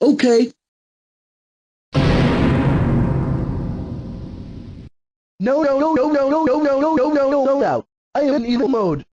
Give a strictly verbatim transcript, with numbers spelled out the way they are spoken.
Okay. No, no, no, no, no, no, no, no, no, no, no, no, no, no. I am in evil mode.